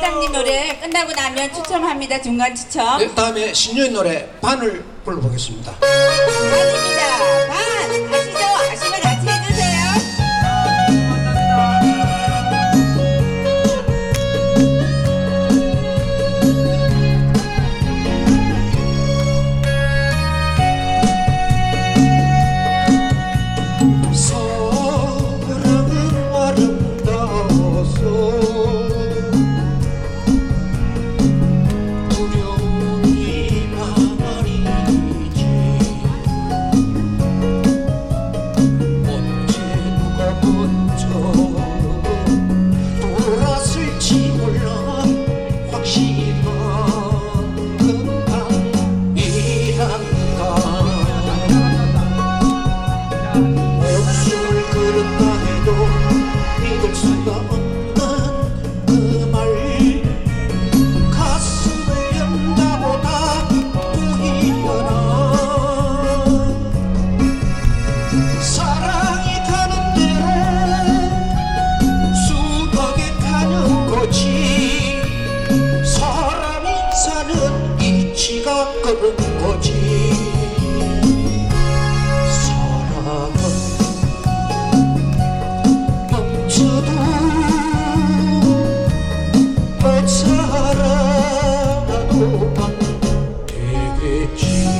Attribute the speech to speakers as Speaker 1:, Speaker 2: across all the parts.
Speaker 1: 회장님 노래 끝나고 나면 추첨합니다. 중간 추첨.
Speaker 2: 네, 다음에 신유인 노래 반을 불러보겠습니다.
Speaker 1: 반입니다. 반 아시죠? 아시면 같이 해주세요.
Speaker 2: 사랑은 아름다워서 두려움이 말이지. 언제 누가 먼저 돌아설지 몰라. 확실한 건강이란다. 목숨을 걸었다 해도 믿을 수가 없는 그 말. 가슴을 연다고 다 보이려나. 사랑이 가는 대로 수박에 타는 거지. 사람이 사는 이치가 그런 거지. 멈춰도 못 살아도 안 되겠지.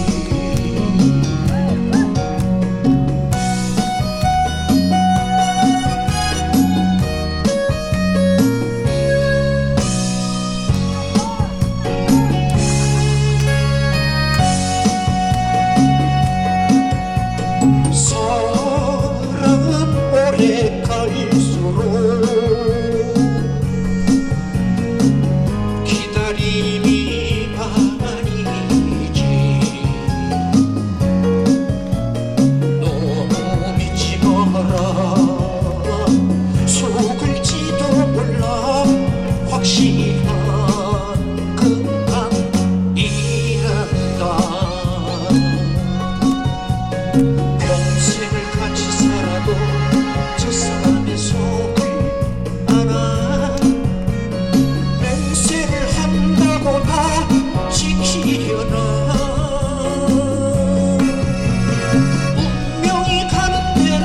Speaker 2: 사랑은 오래 갈수록 기다림이 아니지. 너무 믿지 마라. 속을지도 몰라. 확실한 건강이란다. 평생을 같이 살아도 저 사람의 속을 알아. 맹세를 한다고 다 지키려나. 운명이 가는 대로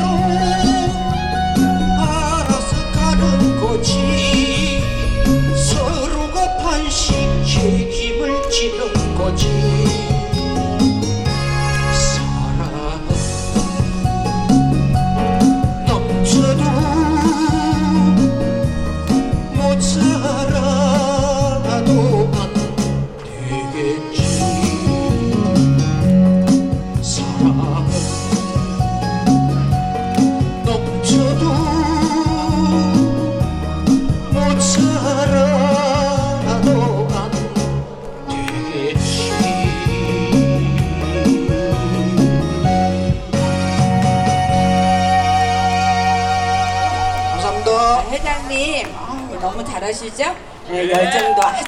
Speaker 2: 알아서 가는 거지. 서로가 반씩 책임을 지는 거지. 넘쳐도 못 살아도 안 되겠지. 사랑은 넘쳐도 못 살아도 안 되겠지. 감사합니다.
Speaker 1: 회장님 너무 잘하시죠? 네, 열정도